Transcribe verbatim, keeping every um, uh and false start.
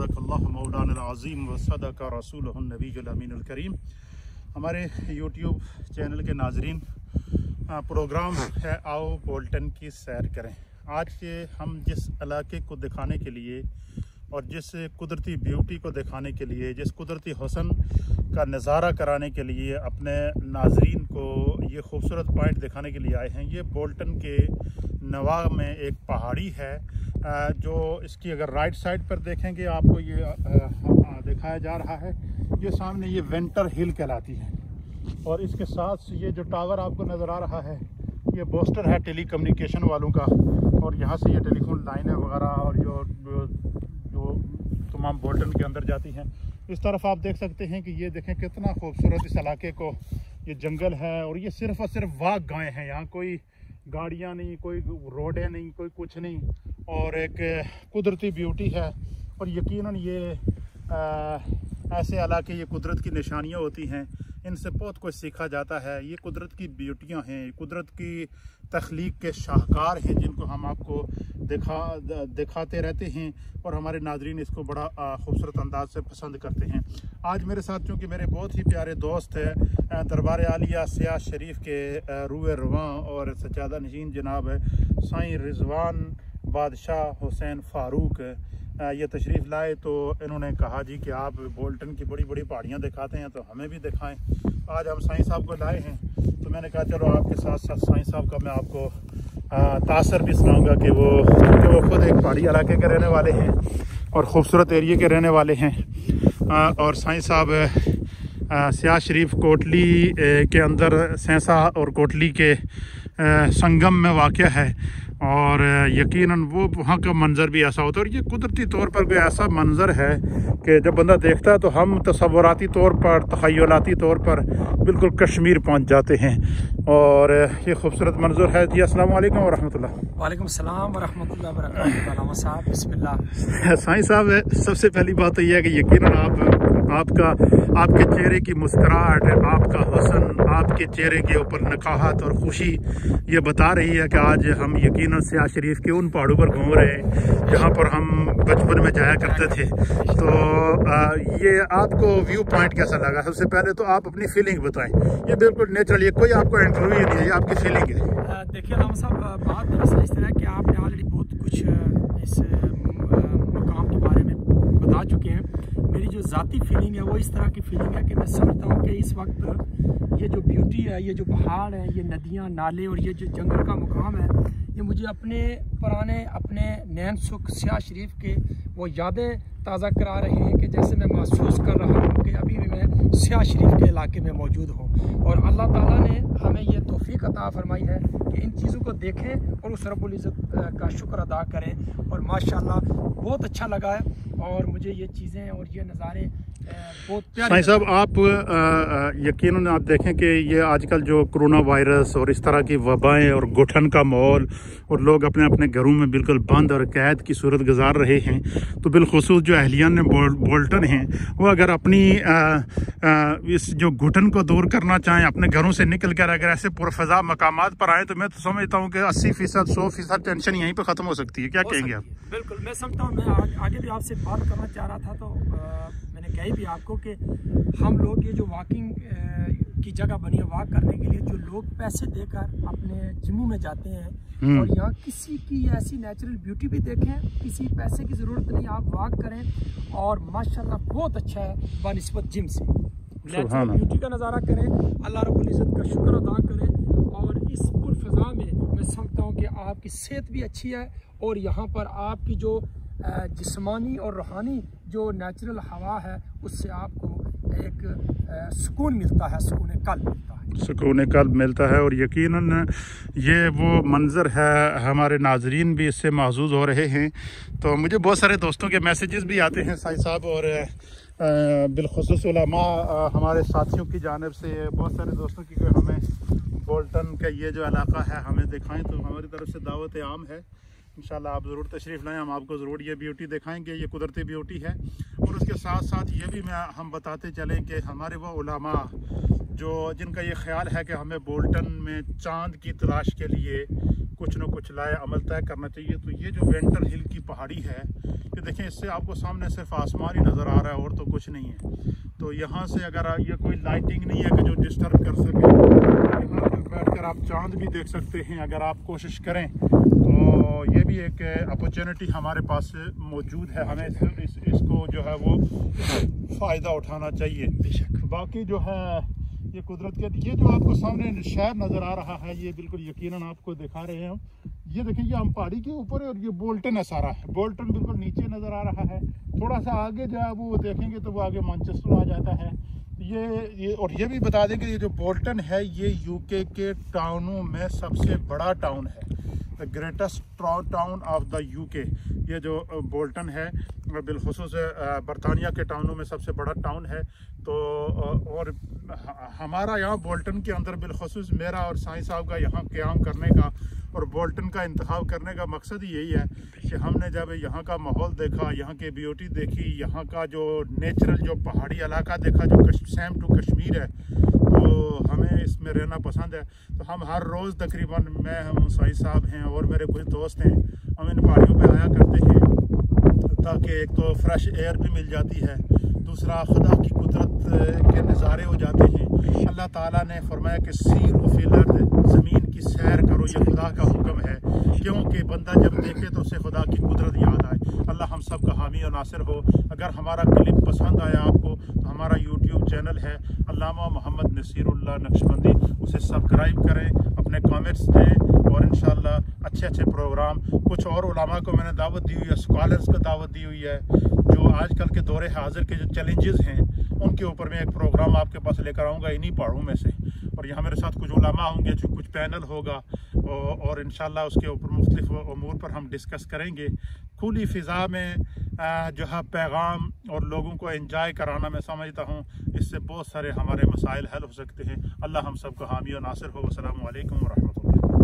सदक़ल्लाहु मौलाना अज़ीम व सदक़ रसूलुहुन नबीयुल अमीनुल करीम। हमारे YouTube channel के नाजरीन, प्रोग्राम है आओ बोल्टन की सैर करें। आज के हम जिस इलाके को दिखाने के लिए और जिस कुदरती ब्यूटी को दिखाने के लिए, जिस कुदरती हुस्न का नज़ारा कराने के लिए अपने नाजरीन को ये खूबसूरत पॉइंट दिखाने के लिए आए हैं, ये बोल्टन के नवा में एक पहाड़ी है जो इसकी अगर राइट साइड पर देखेंगे आपको ये दिखाया जा रहा है। ये सामने ये वेंटर हिल कहलाती है और इसके साथ ये जो टावर आपको नज़र आ रहा है ये बूस्टर है टेली कम्युनिकेशन वालों का, और यहाँ से ये टेलीफोन लाइनें वगैरह और जो जो तमाम बोल्टन के अंदर जाती हैं। इस तरफ आप देख सकते हैं कि ये देखें कितना खूबसूरत इस इलाके को, ये जंगल है और ये सिर्फ और सिर्फ वाघ गायें हैं। यहाँ कोई गाड़ियाँ नहीं, कोई रोडें नहीं, कोई कुछ नहीं, और एक कुदरती ब्यूटी है। और यकीनन ये आ, ऐसे इलाके, ये कुदरत की निशानियाँ होती हैं, इनसे बहुत कुछ सीखा जाता है। ये कुदरत की ब्यूटियाँ हैं, कुदरत की तख्लीक के शाहकार हैं जिनको हम आपको दिखा दिखाते रहते हैं और हमारे नाजरीन इसको बड़ा खूबसूरत अंदाज से पसंद करते हैं। आज मेरे साथ चूँकि मेरे बहुत ही प्यारे दोस्त हैं दरबार आलिया सियाह शरीफ के रूए रवां और सज्जादा नशीन जनाब साईं रिजवान बादशाह हुसैन फ़ारूक ये तशरीफ़ लाए, तो इन्होंने कहा जी कि आप बोल्टन की बड़ी बड़ी पहाड़ियाँ दिखाते हैं तो हमें भी दिखाएं। आज हम साईं साहब को लाए हैं, तो मैंने कहा चलो आपके साथ साथ साईं साहब का मैं आपको तासर भी सुनाऊंगा कि वो क्योंकि वो खुद एक पहाड़ी इलाके के रहने वाले हैं और ख़ूबसूरत एरिए के रहने वाले हैं। आ, और साईं साहब सियाह शरीफ कोटली के अंदर सेंसा और कोटली के आ, संगम में वाक़या है और यकीनन वो वहाँ का मंज़र भी ऐसा होता है। और ये कुदरती तौर पर भी ऐसा मंज़र है कि जब बंदा देखता है तो हम तसव्वुराती तौर पर, तख़य्युलाती तौर पर बिल्कुल कश्मीर पहुँच जाते हैं। और ये खूबसूरत मंज़र है जी। अस्सलाम वालेकुम व रहमतुल्लाह। वालेकुम सलाम व रहमतुल्लाह व बरकातुहू। साहब बिस्मिल्लाह। साईं साहब, सबसे पहली बात तो यह है कि यकीनन आप आपका आपके चेहरे की मुस्कुराहट, आपका हुस्न, आपके चेहरे के ऊपर नकाहत और खुशी ये बता रही है कि आज हम यकीनन सियाह शरीफ के उन पहाड़ों पर घूम रहे हैं जहाँ पर हम बचपन में जाया करते थे। तो आ, ये आपको व्यू पॉइंट कैसा लगा? सबसे पहले तो आप अपनी फीलिंग बताएं। ये बिल्कुल नेचुरल, ये कोई आपको इंटरव्यू नहीं है, ये आपकी फीलिंग है। देखिए राम साहब, बात दरअसल इस तरह कि आपने ऑलरेडी बहुत कुछ इस मकाम के बारे में बता चुके हैं। मेरी जो ज़ाती फीलिंग है वो इस तरह की फीलिंग है कि मैं समझता हूँ कि इस वक्त ये जो ब्यूटी है, ये जो पहाड़ है, ये नदियाँ, नाले और ये जो जंगल का मुकाम है, ये मुझे अपने पुराने अपने नैन सुख सियाह शरीफ के वो यादें ताज़ा करा रहे हैं कि जैसे मैं महसूस कर रहा हूँ कि अभी भी मैं सियाह शरीफ के इलाके में मौजूद हूँ। और अल्लाह ताला ने हमें ये तौफीक अता फरमाई है कि इन चीज़ों को देखें और उस रब्बुल इज़्ज़त का शुक्र अदा करें। और माशाल्लाह बहुत अच्छा लगा है और मुझे ये चीज़ें और ये नज़ारे बहुत प्यारे। साईं साहब, आप यकीनन आप देखें कि ये आजकल जो कोरोना वायरस और इस तरह की वबाएं और घुटन का माहौल और लोग अपने अपने घरों में बिल्कुल बंद और कैद की सूरत गुजार रहे हैं, तो बिलखुसूस जो अहलियान ने बोल्टन हैं वो अगर अपनी आ, आ, इस जो घुटन को दूर करना चाहें, अपने घरों से निकल कर अगर ऐसे पुरफज़ा मकामात पर आए, तो मैं तो समझता हूँ कि अस्सी फीसद सौ फीसद टेंशन यहीं पर ख़त्म हो सकती है। क्या कहेंगे आप? बिल्कुल, मैं समझता हूँ। मैं आगे भी आपसे बात करना चाह रहा था, तो आ, मैंने कही भी आपको कि हम लोग ये जो वॉकिंग की जगह बनी है वॉक करने के लिए, जो लोग पैसे देकर अपने जिमों में जाते हैं और यहाँ किसी की ऐसी नेचुरल ब्यूटी भी देखें, किसी पैसे की ज़रूरत नहीं, आप वॉक करें और माशाल्लाह बहुत अच्छा है बनिस्बत जिम से। नेचुरल ब्यूटी का नज़ारा करें, अल्लाह रब्बुल इज़्ज़त का शुक्र अदा करें और इस पुरफ़ज़ा में मैं समझता हूँ कि आपकी सेहत भी अच्छी है और यहाँ पर आपकी जो जिस्मानी और रूहानी जो नेचुरल हवा है उससे आपको एक सुकून मिलता है, सुकून कल्ब मिलता है, सुकून कल्ब मिलता है। और यकीनन ये वो मंज़र है, हमारे नाजरीन भी इससे महसूस हो रहे हैं। तो मुझे बहुत सारे दोस्तों के मैसेजेस भी आते हैं साईं साहब, और बिलखुसूस उलमा हमारे साथियों की जानिब से बहुत सारे दोस्तों की हमें बोल्टन का ये जो इलाका है हमें दिखाएं, तो हमारी तरफ से दावत आम है। इंशाल्लाह आप ज़रूर तशरीफ़ लाएँ, हम आपको ज़रूर ये ब्यूटी दिखाएंगे। ये कुदरती ब्यूटी है और उसके साथ साथ ये भी मैं हम बताते चलें कि हमारे वो उलमा जो जिनका ये ख्याल है कि हमें बोल्टन में चांद की तलाश के लिए कुछ न कुछ लाए अमल तय करना चाहिए, तो ये जो वेंटर हिल की पहाड़ी है, ये देखें, इससे आपको सामने सिर्फ आसमान ही नज़र आ रहा है और तो कुछ नहीं है। तो यहाँ से अगर ये कोई लाइटिंग नहीं है कि जो डिस्टर्ब कर सके, यहाँ पर बैठकर आप चांद भी देख सकते हैं अगर आप कोशिश करें। तो ये भी एक अपॉर्चुनिटी हमारे पास मौजूद है, हमें इस, इस, इसको जो है वो फ़ायदा उठाना चाहिए। बेशक बाकी जो है ये कुदरत के, ये जो आपको सामने शहर नज़र आ रहा है, ये बिल्कुल यकीनन आपको दिखा रहे हैं हम। ये देखें, ये हम पहाड़ी के ऊपर है और ये बोल्टन है सारा। बोल्टन बिल्कुल नीचे नज़र आ रहा है। थोड़ा सा आगे जो है वो देखेंगे तो वो आगे मैनचेस्टर आ जाता है। ये ये और ये भी बता दें कि ये जो बोल्टन है ये यूके के टाउनों में सबसे बड़ा टाउन है, the greatest town of the UK. ये जो बोल्टन है बिलखुसूस बरतानिया के टाउनों में सबसे बड़ा टाउन है। तो और हमारा यहाँ बोल्टन के अंदर बिलखुसूस मेरा और साईं साहब का यहाँ क़याम करने का और बोल्टन का इंतखाब करने का मकसद ही यही है कि हमने जब यहाँ का माहौल देखा, यहाँ की ब्यूटी देखी, यहाँ का जो नेचुरल जो पहाड़ी इलाका देखा जो सेम टू कश्मीर है, तो हमें इसमें रहना पसंद है। तो हम हर रोज़ तकरीबन, मैं हम साईं साहब हैं और मेरे कुछ दोस्त हैं, हम इन पहाड़ियों पे आया करते हैं ताकि एक तो फ्रेश एयर भी मिल जाती है, दूसरा खुदा की कुदरत के नज़ारे हो जाते हैं। अल्लाह ताला ने फरमाया कि सीर फिल अर्द, ज़मीन की सैर करो, ये खुदा का हुक्म है, क्योंकि बंदा जब देखे तो उसे खुदा की कुदरत याद आए। अल्लाह हम सब का हामी और नासिर हो। अगर हमारा क्लिप पसंद आया आपको तो हमारा यूट्यूब चैनल है अल्लामा मोहम्मद नसीरुल्लाह नक्शबंदी, उसे सब्सक्राइब करें, अपने कमेंट्स दें और इंशाल्लाह अच्छे अच्छे प्रोग्राम, कुछ और उलमा को मैंने दावत दी हुई है, स्कॉलर्स को दावत दी हुई है, जो आजकल के दौरे हाजिर के जो चैलेंजेस हैं उनके ऊपर मैं एक प्रोग्राम आपके पास लेकर आऊँगा इन्हीं पहाड़ों में से। और यहाँ मेरे साथ कुछ उलमा होंगे, जो कुछ पैनल होगा और इंशाल्लाह उसके ऊपर मुख्तलिफ अमूर पर हम डिस्कस करेंगे। खुली फ़िज़ा में जो है पैगाम और लोगों को एंजॉय कराना, मैं समझता हूँ इससे बहुत सारे हमारे मसाइल हल हो सकते हैं। अल्लाह हम सब को हामी और नासिर हो। अस्सलामु अलैकुम व रहमतुल्लाह।